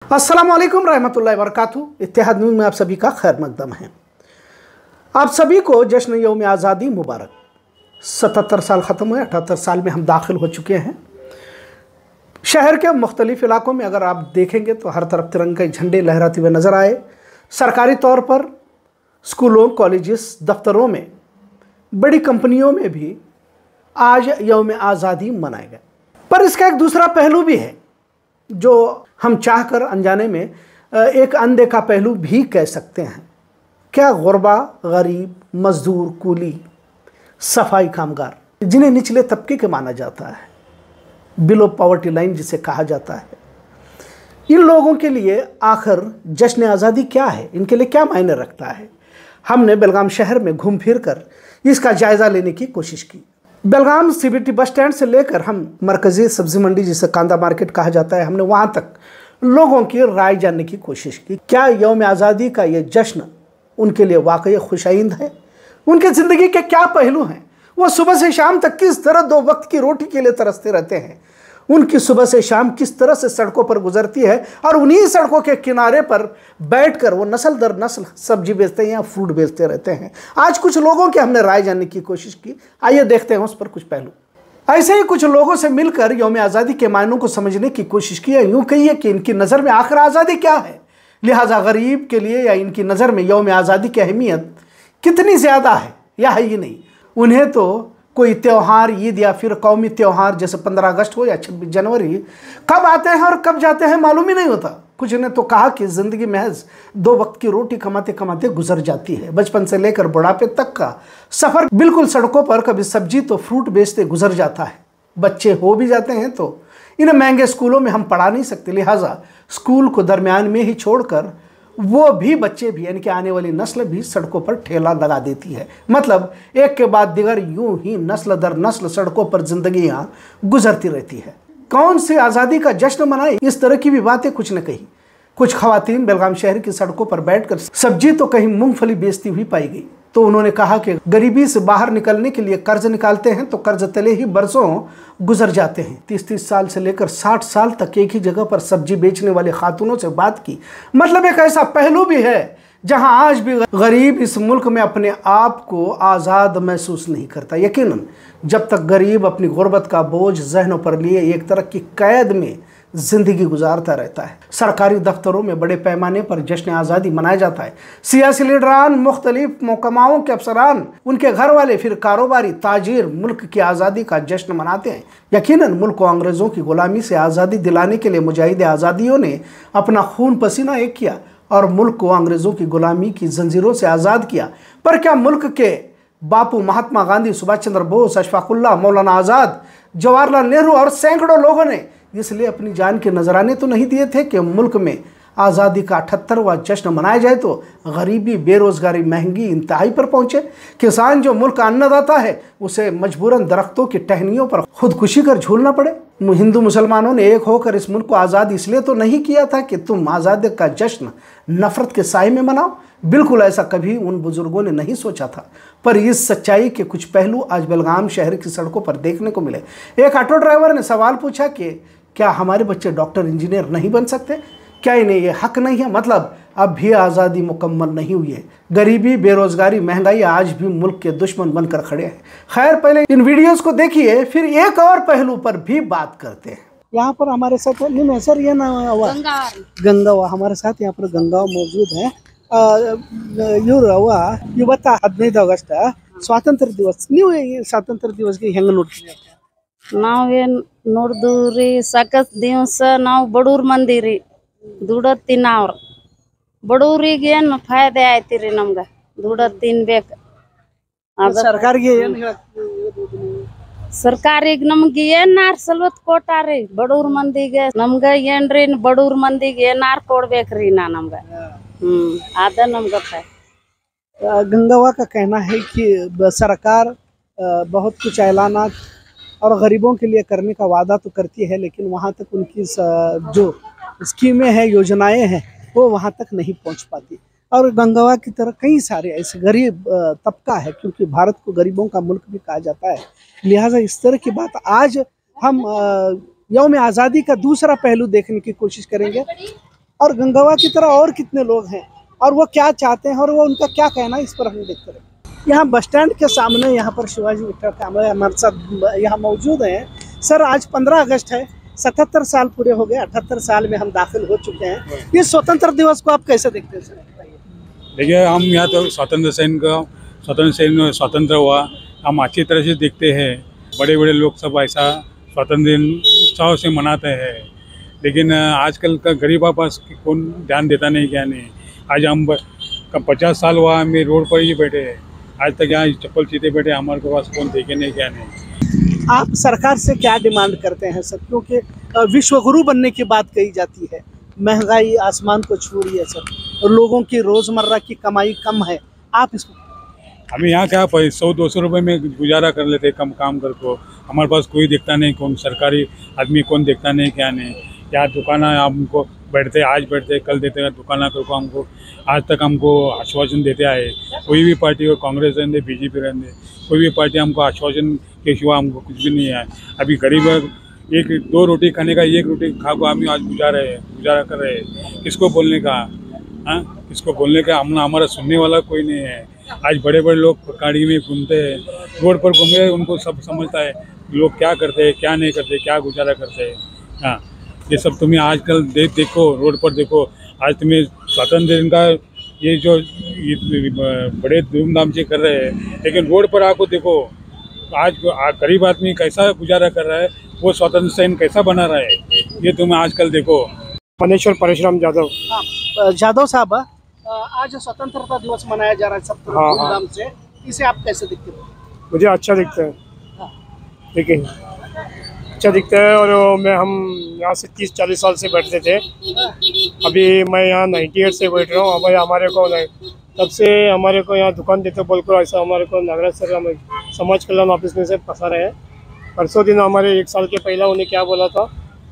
अस्सलाम वालेकुम रहमतुल्लाहि व बरकातुहू। इत्तेहाद न्यूज़ में आप सभी का खैर मकदम है। आप सभी को जश्न यौम आज़ादी मुबारक। 77 साल ख़त्म हुए, 78 साल में हम दाखिल हो चुके हैं। शहर के मुख्तलिफ़ इलाकों में अगर आप देखेंगे तो हर तरफ तिरंगे झंडे लहराते हुए नज़र आए। सरकारी तौर पर स्कूलों, कॉलेजेस, दफ्तरों में, बड़ी कंपनियों में भी आज यौम आज़ादी मनाया गया। पर इसका एक दूसरा पहलू भी है जो हम चाहकर अनजाने में एक अनदेखा पहलू भी कह सकते हैं। क्या गुरबा, गरीब, मजदूर, कूली, सफाई कामगार, जिन्हें निचले तबके के माना जाता है, बिलो पॉवर्टी लाइन जिसे कहा जाता है, इन लोगों के लिए आखिर जश्न आज़ादी क्या है, इनके लिए क्या मायने रखता है? हमने बेलगाम शहर में घूम फिर कर इसका जायज़ा लेने की कोशिश की। बेलगाम सीबीटी बस स्टैंड से लेकर हम मरकज़ी सब्ज़ी मंडी जिसे कांदा मार्केट कहा जाता है, हमने वहाँ तक लोगों की राय जानने की कोशिश की। क्या यौम आज़ादी का ये जश्न उनके लिए वाकई खुशाइंद है? उनके ज़िंदगी के क्या पहलू हैं? वो सुबह से शाम तक किस तरह दो वक्त की रोटी के लिए तरसते रहते हैं? उनकी सुबह से शाम किस तरह से सड़कों पर गुजरती है और उन्हीं सड़कों के किनारे पर बैठकर वो नस्ल दर नस्ल सब्जी बेचते हैं या फ्रूट बेचते रहते हैं। आज कुछ लोगों की हमने राय जानने की कोशिश की, आइए देखते हैं उस पर कुछ पहलू। ऐसे ही कुछ लोगों से मिलकर यौम आज़ादी के मायनों को समझने की कोशिश की है। यूँ कहिए कि इनकी नज़र में आखिर आज़ादी क्या है, लिहाजा गरीब के लिए या इनकी नज़र में यौम आज़ादी की अहमियत कितनी ज़्यादा है या है ही नहीं। उन्हें तो कोई त्यौहार, ईद या फिर कौमी त्यौहार जैसे 15 अगस्त हो या 26 जनवरी कब आते हैं और कब जाते हैं मालूम ही नहीं होता। कुछ ने तो कहा कि ज़िंदगी महज 2 वक्त की रोटी कमाते कमाते गुजर जाती है। बचपन से लेकर बुढ़ापे तक का सफ़र बिल्कुल सड़कों पर कभी सब्जी तो फ्रूट बेचते गुजर जाता है। बच्चे हो भी जाते हैं तो इन्हें महंगे स्कूलों में हम पढ़ा नहीं सकते, लिहाजा स्कूल को दरमियान में ही छोड़कर वो भी बच्चे भी यानी कि आने वाली नस्ल भी सड़कों पर ठेला लगा देती है। मतलब एक के बाद दिगर यूं ही नस्ल दर नस्ल सड़कों पर जिंदगियां गुजरती रहती है। कौन सी आज़ादी का जश्न मनाए, इस तरह की भी बातें कुछ न कही। कुछ खवातीन बेलगाम शहर की सड़कों पर बैठकर सब्जी तो कहीं मूंगफली बेचती हुई पाई गई, तो उन्होंने कहा कि गरीबी से बाहर निकलने के लिए कर्ज निकालते हैं तो कर्ज तले ही बरसों गुजर जाते हैं। 30-30 साल से लेकर 60 साल तक एक ही जगह पर सब्जी बेचने वाले खातूनों से बात की। मतलब एक ऐसा पहलू भी है जहां आज भी गरीब इस मुल्क में अपने आप को आज़ाद महसूस नहीं करता। यकीनन जब तक गरीब अपनी गुर्बत का बोझ जहनों पर लिए एक तरह की कैद में जिंदगी गुजारता रहता है। सरकारी दफ्तरों में बड़े पैमाने पर जश्न आज़ादी मनाया जाता है। सियासी लीडरान, मुख्तलिफ महकमाओं के अफसरान, उनके घर वाले, फिर कारोबारी, ताजिर मुल्क की आज़ादी का जश्न मनाते हैं। यकीनन मुल्क को अंग्रेज़ों की गुलामी से आज़ादी दिलाने के लिए मुजाहिद आज़ादियों ने अपना खून पसीना एक किया और मुल्क को अंग्रेज़ों की गुलामी की जंजीरों से आज़ाद किया। पर क्या मुल्क के बापू महात्मा गांधी, सुभाष चंद्र बोस, अशफाकुल्लाह, मौलाना आज़ाद, जवाहरलाल नेहरू और सैकड़ों लोगों ने इसलिए अपनी जान के नजराने तो नहीं दिए थे कि मुल्क में आज़ादी का 78वां जश्न मनाया जाए तो गरीबी, बेरोज़गारी, महंगी इंतहाई पर पहुँचे? किसान जो मुल्क का अन्नदाता है उसे मजबूरन दरख्तों की टहनियों पर खुदकुशी कर झूलना पड़े? हिंदू मुसलमानों ने एक होकर इस मुल्क को आज़ाद इसलिए तो नहीं किया था कि तुम आज़ादी का जश्न नफ़रत के साए में मनाओ। बिल्कुल ऐसा कभी उन बुजुर्गों ने नहीं सोचा था। पर इस सच्चाई के कुछ पहलू आज बेलगाम शहर की सड़कों पर देखने को मिले। एक ऑटो ड्राइवर ने सवाल पूछा कि क्या हमारे बच्चे डॉक्टर, इंजीनियर नहीं बन सकते? क्या इन्हें ये हक नहीं है? मतलब अब भी आज़ादी मुकम्मल नहीं हुई है। गरीबी, बेरोज़गारी, महंगाई आज भी मुल्क के दुश्मन बनकर खड़े हैं। खैर, पहले इन वीडियोस को देखिए, फिर एक और पहलू पर भी बात करते हैं। यहाँ पर हमारे साथ नहीं सर, ये ना गंगा हमारे साथ यहाँ पर गंगा मौजूद है। ಇವತ್ತ 15 ಆಗಸ್ಟ್ ಸ್ವಾತಂತ್ರ್ಯ ದಿವಸ, ನೀವು ಸ್ವಾತಂತ್ರ್ಯ ದಿವಸಕ್ಕೆ ಹೆಂಗೆ ನೋಡ್ತೀರಿ? ನಾವೇನ್ ನೋಡ್ದೂರಿ, ಸಾಕಷ್ಟು ದಿವಸ ನಾವು ಬಡವ್ರ ಮಂದಿ ರೀ, ದುಡದ್ ತಿನ್ನವ್ರ. ಬಡವ್ರಿಗೆ ಏನು ಫಾಯ್ದೆ ಆಯ್ತಿರಿ? ನಮ್ಗೆ ದುಡದ್ ತಿನ್ಬೇಕು. ಸರ್ಕಾರಿಗೆ ಏನು ಸರ್ಕಾರಿಗೆ ನಮ್ಗೆ ಏನಾರ ಸವಲತ್ತು ಕೊಟ್ಟಾರಿ. ಬಡವ್ರ ಮಂದಿಗೆ ನಮ್ಗೆ ಏನ್ರಿ, ಬಡವ್ರ ಮಂದಿಗೆ ಏನಾರ ಕೊಡ್ಬೇಕ್ರಿ ನಮ್ಗೆ। आधा नंबर है। गंगावा का कहना है कि सरकार बहुत कुछ ऐलानात और गरीबों के लिए करने का वादा तो करती है, लेकिन वहाँ तक उनकी जो स्कीमें हैं, योजनाएं हैं, वो वहाँ तक नहीं पहुँच पाती। और गंगावा की तरह कई सारे ऐसे गरीब तबका है, क्योंकि भारत को गरीबों का मुल्क भी कहा जाता है। लिहाजा इस तरह की बात आज हम यौम आज़ादी का दूसरा पहलू देखने की कोशिश करेंगे। और गंगवा की तरह और कितने लोग हैं और वो क्या चाहते हैं और वो उनका क्या कहना है, इस पर हम देखते रहे। यहाँ बस स्टैंड के सामने यहाँ पर शिवाजी विक्टर कांबळे हमारे साथ यहाँ मौजूद हैं। सर, आज 15 अगस्त है, 77 साल पूरे हो गए, 78 साल में हम दाखिल हो चुके हैं। इस स्वतंत्र दिवस को आप कैसे देखते हैं सर? देखिए, हम यहाँ तो स्वतंत्र हुआ हम अच्छी तरह से देखते हैं। बड़े बड़े लोग सब ऐसा स्वतंत्र दिन उत्साह से मनाते हैं, लेकिन आजकल का गरीबा पास कौन ध्यान देता नहीं, क्या नहीं। आज हम 50 साल हुआ हमें रोड पर ही बैठे हैं, आज तक यहाँ चप्पल सीधे बैठे, हमारे पास कौन देखे नहीं, क्या नहीं। आप सरकार से क्या डिमांड करते हैं सर? क्योंकि विश्वगुरु बनने की बात कही जाती है, महंगाई आसमान को छू रही है सर, और लोगों की रोज़मर्रा की कमाई कम है। आप इसको हमें यहाँ क्या 100-200 रुपये में गुजारा कर लेते कम काम करके। हमारे पास कोई देखता नहीं, कौन सरकारी आदमी कौन देखता नहीं, क्या नहीं। यहाँ दुकान हमको बैठते, आज बैठते कल देते हैं दुकान को, हमको आज तक हमको आश्वासन देते आए। कोई भी पार्टी हो, कांग्रेस रहने, बीजेपी रहने, कोई भी पार्टी हमको आश्वासन के सिवा हमको कुछ भी नहीं आए। अभी गरीब एक 2 रोटी खाने का, 1 रोटी खा को हम आज गुजारा कर रहे हैं। किसको बोलने का, हाँ, किसको बोलने का? हमारा सुनने वाला कोई नहीं है। आज बड़े बड़े लोग गाड़ी में घूमते हैं, रोड पर घूम रहे, उनको सब समझता है लोग क्या करते हैं, क्या नहीं करते, क्या गुजारा करते हैं। हाँ, ये सब तुम्हें आजकल देखो, रोड पर देखो। आज तुम्हें स्वतंत्र दिन का ये जो बड़े धूमधाम से कर रहे हैं, लेकिन रोड पर आको देखो आज गरीब आदमी कैसा गुजारा कर रहा है, वो स्वतंत्र दिन कैसा बना रहा है, ये तुम्हें आजकल देखो। मनेश्वर परशुराम जादव। जादव साहब, आज स्वतंत्रता दिवस मनाया जा रहा है सब धूमधाम से, इसे आप कैसे देखते हैं? मुझे अच्छा दिखता है, ठीक है, अच्छा दिखता है। और हम यहाँ से 30-40 साल से बैठते थे, अभी मैं यहाँ 98 से बैठ रहा हूँ। अब हमारे को तब से हमारे को यहाँ दुकान देते बोलकर ऐसा हमारे को नागराज सर हम समाज कल्याण ऑफिस में से फंसा रहे हैं। परसों दिन हमारे 1 साल के पहला उन्हें क्या बोला था,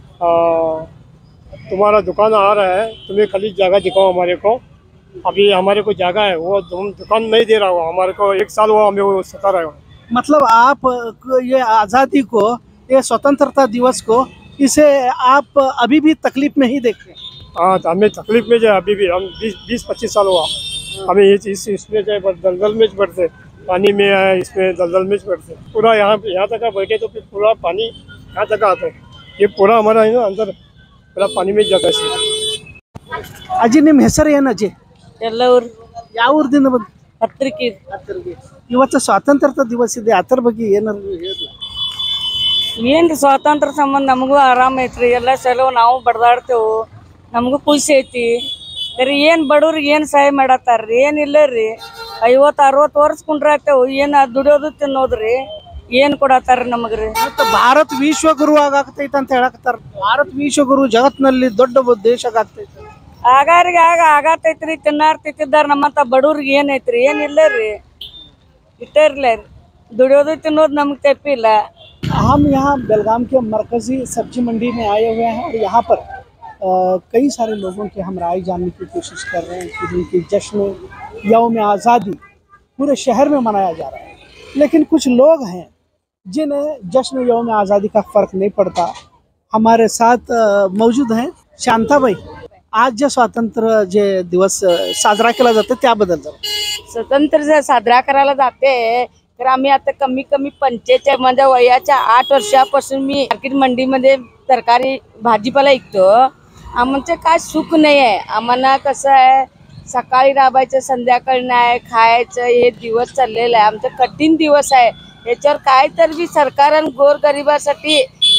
तुम्हारा दुकान आ रहा है, तुम्हें खाली जगह दिखाओ हमारे को। अभी हमारे को जगह है, वो दुकान नहीं दे रहा हो हमारे को, 1 साल हुआ हमें वो सता रहे हो। मतलब आप ये आज़ादी को, ये स्वतंत्रता दिवस को, इसे आप अभी भी तकलीफ में ही देखते हैं? हाँ, तो हमें तकलीफ में जो अभी भी, हम 20-25 साल हुआ हमें इसमें जो दलदल में बढ़ते, पानी में आए, इसमें दलदल में बढ़ते पूरा यहाँ तक बैठे तो फिर पूरा पानी यहाँ तक आता है। ये पूरा हमारा है ना अंदर पूरा पानी में जाता है। अजी निम ಹೆಸರು ಏನು ಅಜ್ಜಿ? ಎಲ್ಲೂರು. ಯಾವ ಊರಿನಿಂದ ಬಂದು? ಹತ್ತಿರಕ್ಕೆ. ಇವತ್ತು ಸ್ವಾತಂತ್ರ್ಯ ದಿವಸ ಇದೆ, ಅದರ ಬಗ್ಗೆ ಏನಾದ್ರು ಹೇಳಿ? ಏನ್ರಿ ಸ್ವಾತಂತ್ರ್ಯ ಸಂಬಂಧ ನಮಗೂ ಆರಾಮ ಐತ್ರಿ, ಎಲ್ಲ ಚಲೋ, ನಾವು ಬಡ್ದಾಡ್ತೇವು, ನಮಗೂ ಖುಷಿ ಐತಿ. ಬರೀ ಏನು ಬಡವ್ರಿಗೆ ಏನು ಸಹಾಯ ಮಾಡತ್ತಾರ್ರಿ? ಏನಿಲ್ಲ ರೀ, 50-60 ವರ್ಷ ಕುಂಡ್ರಾಗ್ತೇವು, ಏನು ದುಡಿಯೋದು ತಿನ್ನೋದ್ರಿ, ಏನು ಕೊಡತ್ತಾರ ನಮಗ್ರಿ? ಭಾರತ ವಿಶ್ವಗುರು ಆಗಾಗ್ತೈತೆ ಅಂತ ಹೇಳಕತ್ತಾರ. ಭಾರತ ವಿಶ್ವಗುರು ಜಗತ್ತಿನಲ್ಲಿ ದೊಡ್ಡ ದೇಶ ಆಗ್ತೈತೆ. ಆಗಾರಿಗೆ ಆಗತೈತ್ರಿ, ತಿನ್ನಾರ ನಮ್ಮಂತ ಬಡವ್ರಿಗೆ ಏನೈತ್ರಿ? ಏನಿಲ್ಲ ರೀ, ಇಟ್ಟೇ ಇರ್ಲ ರೀ, ದುಡಿಯೋದು ತಿನ್ನೋದು नमक तपिला। हम यहाँ बेलगाम के मरकज़ी सब्जी मंडी में आए हुए हैं और यहाँ पर कई सारे लोगों की हम राय जानने की कोशिश कर रहे हैं कि जिनकी जश्न यौम आज़ादी पूरे शहर में मनाया जा रहा है, लेकिन कुछ लोग हैं जिन्हें जश्न यौम आज़ादी का फ़र्क नहीं पड़ता। हमारे साथ मौजूद हैं शांता भाई। आज जो स्वातंत्र्य जे दिवस साजरा केला जातो त्याबद्दल स्वतंत्र साजरा करायला जाते, तर आम्ही आता कमी 45 माझ्या वयाच्या 8 वर्षापासून मी मार्केट मंडीमध्ये तरकारी भाजीपाला विकतो। आमचं काय सुख नाही आहे, आम्हाला कसं आहे सकाळी राबायचं, संध्याकाळी नाही खायचं, हे दिवस चाललेला आहे, आमचं कठीण दिवस आहे। याच्यावर काय तर बी सरकारन गोरगरिबासाठी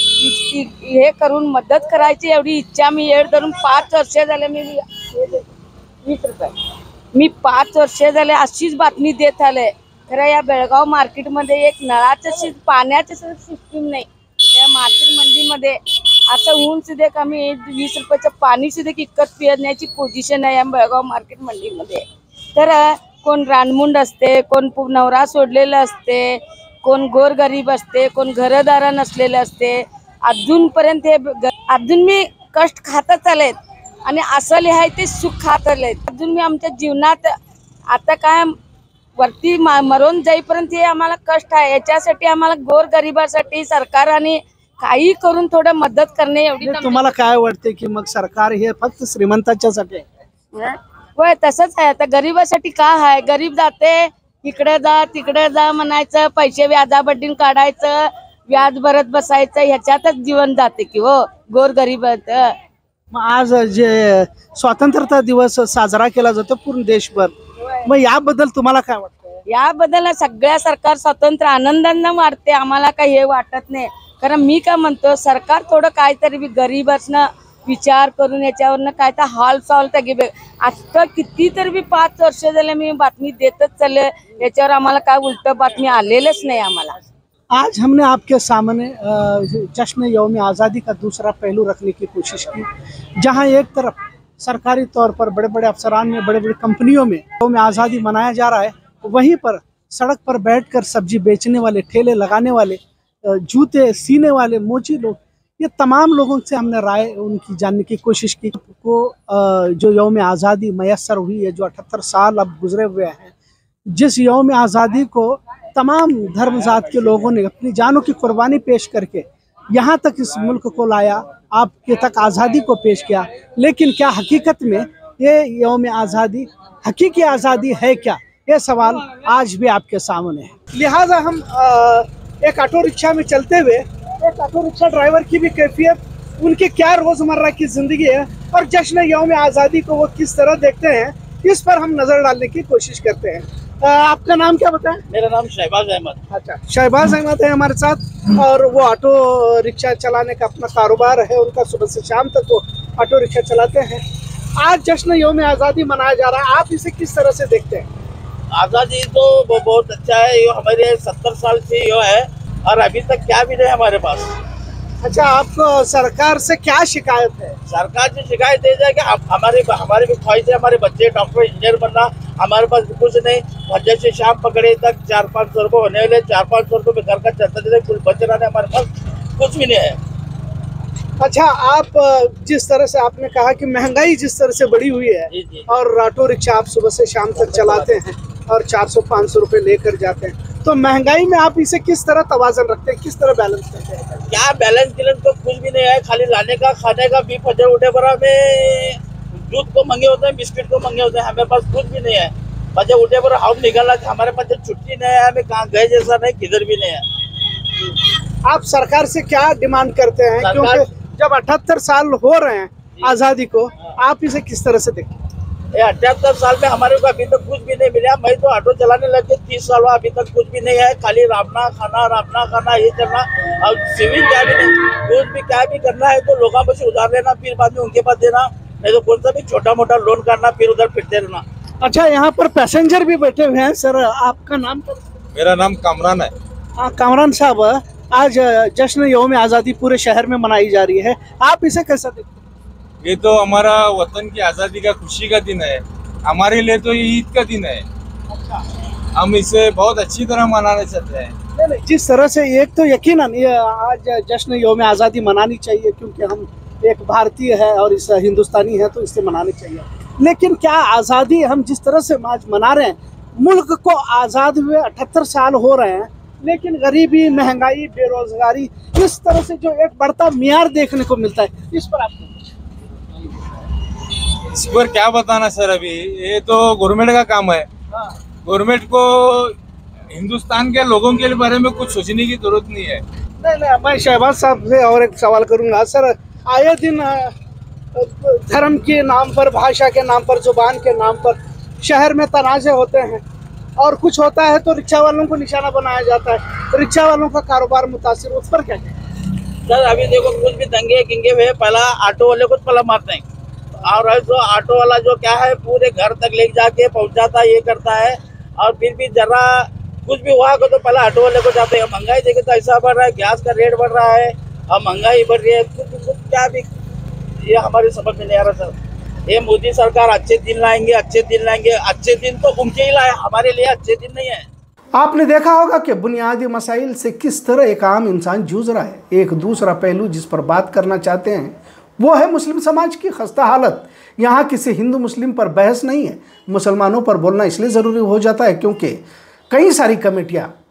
हे करून मदत करायची एवढी इच्छा मी येड धरून 5 वर्ष झाले मी 20 रुपये मी 5 वर्ष झाले अशीच बातमी देत आले। खरं या बेळगाव मार्केटमध्ये एक नळाचं पाण्याचं सिस्टीम नाही। या मार्केट मंडीमध्ये आता ऊन सुद्धा कमी 20 रुपयाचं पाणी सुद्धा विकत पिण्याची पोझिशन आहे या बेळगाव मार्केट मंडीमध्ये। तर कोण रानमुंड असते, कोण नवरा सोडलेला असते, कोण गोरगरीब असते, कोण घरदार नसलेले असते। अजूनपर्यंत हे अजून मी कष्ट खातच आलेत आणि असं लिहाय ते सुख खात आलेत। अजून मी आमच्या जीवनात आता काय वरती मरून जाईपर्यंत हे आम्हाला कष्ट आहे। याच्यासाठी आम्हाला गोरगरिबासाठी सरकारने काही करून थोडं मदत करणे एवढी म्हणजे तुम्हाला काय वाटते की मग सरकार हे फक्त श्रीमंताच्यासाठी आहे? होय तसंच आहे. आता गरीबासाठी काय आहे, गरीब जाते इकडे जा तिकडे जा म्हणायचं, पैसे व्याजाबड्डीन काढायचं, व्याज भरत बसायचं, ह्याच्यातच जीवन जाते की हो गोर गरीब. मग आज जे स्वातंत्र्यता दिवस साजरा केला जातो पूर्ण देशभर, मग याबद्दल तुम्हाला काय वाटतं? याबद्दल सगळ्या सरकार स्वतंत्र आनंदानं वाटते, आम्हाला काही हे वाटत नाही. कारण मी काय म्हणतो, सरकार थोडं काहीतरी गरीबांना विचार करून याच्यावरनं काय तर हाल सॉल्व तर आता कितीतरी बी 5 वर्ष झाले मी बातमी देतच चालले, याच्यावर आम्हाला काय उलट बातमी आलेलंच नाही आम्हाला. आज हमने आपके सामने जश्न यौम आज़ादी का दूसरा पहलू रखने की कोशिश की, जहां एक तरफ सरकारी तौर पर बड़े बड़े अफसरान में, बड़े बड़े कंपनियों में यौम आज़ादी मनाया जा रहा है, वहीं पर सड़क पर बैठकर सब्जी बेचने वाले, ठेले लगाने वाले, जूते सीने वाले, मोची लोग, ये तमाम लोगों से हमने राय उनकी जानने की कोशिश की। को जो यौम आज़ादी मैसर हुई है, जो 78 साल अब गुजरे हुए हैं, जिस यौम आज़ादी को तमाम धर्मजात के लोगों ने अपनी जानों की कुर्बानी पेश करके यहाँ तक इस मुल्क को लाया, आपके तक आज़ादी को पेश किया, लेकिन क्या हकीकत में ये यौम आज़ादी हकीकी आज़ादी है क्या, ये सवाल आज भी आपके सामने है। लिहाजा हम एक ऑटो रिक्शा में चलते हुए एक ऑटो रिक्शा ड्राइवर की भी कैफियत, उनके क्या रोज़मर्रा की ज़िंदगी है और जश्न यौम आज़ादी को वो किस तरह देखते हैं, इस पर हम नज़र डालने की कोशिश करते हैं। आपका नाम क्या बताएं? मेरा नाम शहबाज अहमद। अच्छा, शहबाज अहमद है हमारे साथ, और वो ऑटो रिक्शा चलाने का अपना कारोबार है उनका, सुबह से शाम तक वो ऑटो रिक्शा चलाते हैं। आज जश्न यौम आज़ादी मनाया जा रहा है, आप इसे किस तरह से देखते हैं? आज़ादी तो वो बहुत अच्छा है, ये हमारे 70 साल से ये है और अभी तक क्या भी नहीं हमारे पास। अच्छा, आपको सरकार से क्या शिकायत है? सरकार से शिकायत दे जाए कि हमारे भी ख्वाहिश है, हमारे बच्चे डॉक्टर इंजीनियर बनना, हमारे पास कुछ नहीं। बच्चे से शाम पकड़े तक 400-500 रुपये होने वाले, 400-500 रुपये घर का चलता चलता कुछ बच रहा है, हमारे पास कुछ भी नहीं है। अच्छा, आप जिस तरह से आपने कहा कि महंगाई जिस तरह से बढ़ी हुई है, जी। और ऑटो रिक्शा आप सुबह से शाम तक चलाते हैं और 400-500 रुपये लेकर जाते हैं, तो महंगाई में आप इसे किस तरह तवाज़न रखते हैं, किस तरह बैलेंस करते हैं? क्या बैलेंस तो कुछ भी नहीं है, खाली लाने का खाने का 20,000 उठे बरा में दूध को महंगे होते हैं, बिस्किट को महंगे होते हैं, हमारे पास कुछ भी नहीं है। बजे उठे पर हम निकलना, हमारे पास जब छुट्टी नहीं है, हमें कहाँ गए जैसा नहीं, किधर भी नहीं है। आप सरकार से क्या डिमांड करते हैं, क्योंकि जब 78 साल हो रहे हैं आज़ादी को, आप इसे किस तरह से देखते हैं? 78 साल में हमारे को अभी तक कुछ भी नहीं मिला। मैं तो ऑटो चलाने लगे 30 साल हुआ, अभी तक कुछ भी नहीं है, खाली रामना खाना ये करना, और सिविल क्या भी नहीं, कुछ भी क्या भी करना है तो लोगों पर से उधार लेना, फिर बाद में उनके पास देना, नहीं तो कौन सा भी छोटा मोटा लोन करना, फिर उधर फिरते रहना। अच्छा, यहाँ पर पैसेंजर भी बैठे हुए हैं। सर, आपका नाम? मेरा नाम कामरान है। हाँ, कामरान साहब, आज जश्न यौम आज़ादी पूरे शहर में मनाई जा रही है, आप इसे कैसा देखते हैं? ये तो हमारा वतन की आज़ादी का खुशी का दिन है, हमारे लिए तो ये ईद का दिन है। अच्छा, हम इसे बहुत अच्छी तरह मनाना चाहते हैं। नहीं, जिस तरह से एक तो यकीनन ये आज जश्न यौम आज़ादी मनानी चाहिए, क्योंकि हम एक भारतीय है और इस हिंदुस्तानी है, तो इसे मनानी चाहिए। लेकिन क्या आज़ादी हम जिस तरह से आज मना रहे हैं, मुल्क को आज़ाद हुए 78 साल हो रहे हैं, लेकिन गरीबी, महंगाई, बेरोजगारी, इस तरह से जो एक बढ़ता मियार देखने को मिलता है, इस पर आप इस पर क्या बताना सर, अभी ये तो गवर्नमेंट का काम है। गवर्नमेंट को हिंदुस्तान के लोगों के बारे में कुछ सोचने की जरूरत नहीं है। नहीं, मैं शहबाज साहब से और एक सवाल करूंगा। सर, आए दिन धर्म के नाम पर, भाषा के नाम पर, जुबान के नाम पर शहर में तनाज़े होते हैं, और कुछ होता है तो रिक्शा वालों को निशाना बनाया जाता है, रिक्शा वालों का कारोबार मुतासिर, उस पर क्या कहें? सर, अभी देखो कुछ भी दंगे किंगे हुए, पहला ऑटो वाले को पहला मारते हैं, और जो ऑटो वाला जो क्या है पूरे घर तक ले जाके पहुंचाता है, ये करता है, और फिर भी जरा कुछ भी हुआ तो पहला ऑटो वाले को जाते हैं। महंगाई देखे तो ऐसा बढ़ रहा है, गैस का रेट बढ़ रहा है और महंगाई बढ़ रही है, कुछ क्या भी ये हमारे समझ में नहीं आ रहा सर। ये मोदी सरकार अच्छे दिन लाएंगे, अच्छे दिन तो उनके ही लाए, हमारे लिए अच्छे दिन नहीं है। आपने देखा होगा कि बुनियादी मसाइल से किस तरह एक आम इंसान जूझ रहा है। एक दूसरा पहलू जिस पर बात करना चाहते हैं वो है मुस्लिम समाज की खस्ता हालत। यहाँ किसी हिंदू मुस्लिम पर बहस नहीं है, मुसलमानों पर बोलना इसलिए ज़रूरी हो जाता है क्योंकि कई सारी कमेटियाँ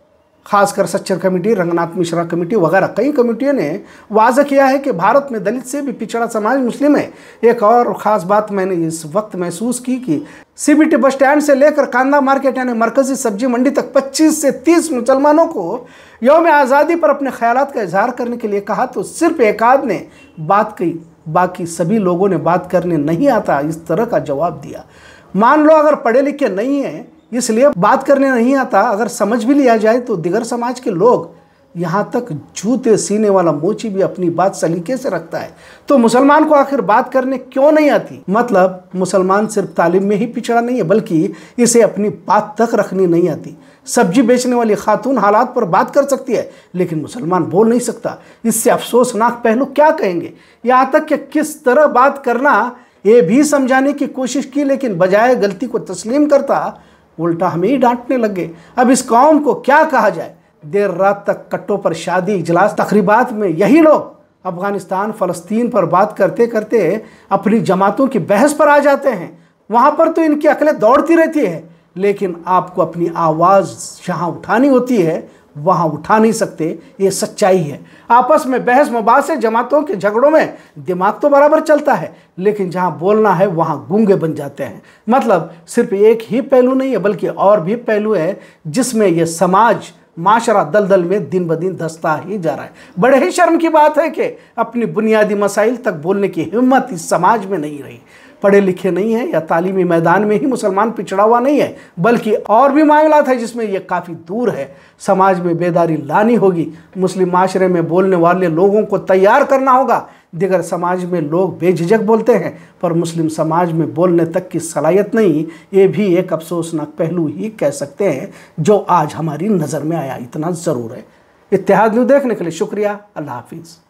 खासकर सच्चर कमेटी, रंगनाथ मिश्रा कमेटी वगैरह कई कमेटियों ने वाज़ह किया है कि भारत में दलित से भी पिछड़ा समाज मुस्लिम है। एक और ख़ास बात मैंने इस वक्त महसूस की कि CBT बस स्टैंड से लेकर कांदा मार्केट यानी मरकज़ी सब्जी मंडी तक 25 से 30 मुसलमानों को यौम आज़ादी पर अपने ख्यालात का इजहार करने के लिए कहा तो सिर्फ एक आध ने बात कही, बाकी सभी लोगों ने बात करने नहीं आता इस तरह का जवाब दिया। मान लो अगर पढ़े लिखे नहीं हैं इसलिए बात करने नहीं आता, अगर समझ भी लिया जाए तो दिगर समाज के लोग, यहाँ तक जूते सीने वाला मोची भी अपनी बात सलीके से रखता है, तो मुसलमान को आखिर बात करने क्यों नहीं आती? मतलब मुसलमान सिर्फ तालीम में ही पिछड़ा नहीं है बल्कि इसे अपनी बात तक रखनी नहीं आती। सब्जी बेचने वाली खातून हालात पर बात कर सकती है लेकिन मुसलमान बोल नहीं सकता। इससे अफसोसनाक पहलू क्या कहेंगे? यहाँ तक कि किस तरह बात करना ये भी समझाने की कोशिश की लेकिन बजाय गलती को तस्लीम करता उल्टा हमें ही डांटने लगे। अब इस कौम को क्या कहा जाए? देर रात तक कट्टों पर शादी, इजलास, तकरीबात में यही लोग अफगानिस्तान, फ़लस्तीन पर बात करते करते अपनी जमातों की बहस पर आ जाते हैं। वहाँ पर तो इनकी अकलें दौड़ती रहती है लेकिन आपको अपनी आवाज़ जहाँ उठानी होती है वहाँ उठा नहीं सकते। ये सच्चाई है। आपस में बहस मुबासे, जमातों के झगड़ों में दिमाग तो बराबर चलता है लेकिन जहाँ बोलना है वहाँ गूंगे बन जाते हैं। मतलब सिर्फ एक ही पहलू नहीं है बल्कि और भी पहलू है जिसमें यह समाज, माशरा दलदल में दिन ब दिन धंसता ही जा रहा है। बड़े ही शर्म की बात है कि अपनी बुनियादी मसाइल तक बोलने की हिम्मत इस समाज में नहीं रही। पढ़े लिखे नहीं है या तालीमी मैदान में ही मुसलमान पिछड़ा हुआ नहीं है बल्कि और भी मामला है जिसमें यह काफ़ी दूर है। समाज में बेदारी लानी होगी, मुस्लिम माशरे में बोलने वाले लोगों को तैयार करना होगा। दिगर समाज में लोग बेझिझक बोलते हैं पर मुस्लिम समाज में बोलने तक की सलाहियत नहीं। ये भी एक अफसोसनाक पहलू ही कह सकते हैं जो आज हमारी नज़र में आया। इतना ज़रूर है। इत्तेहाद न्यूज़ देखने के लिए शुक्रिया। अल्लाह हाफिज़।